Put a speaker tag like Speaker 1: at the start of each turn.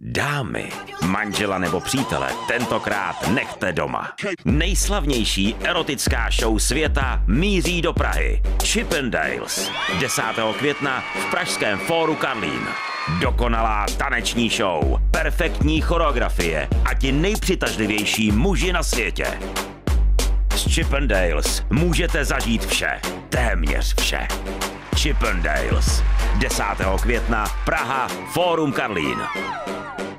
Speaker 1: Dámy, manžela nebo přítele tentokrát nechte doma. Nejslavnější erotická show světa míří do Prahy. Chippendales. 10. května v pražském Fóru Karlín. Dokonalá taneční show, perfektní choreografie a ti nejpřitažlivější muži na světě. S Chippendales můžete zažít vše, téměř vše. Chippendales. 10. května, Praha, Fórum Karlín.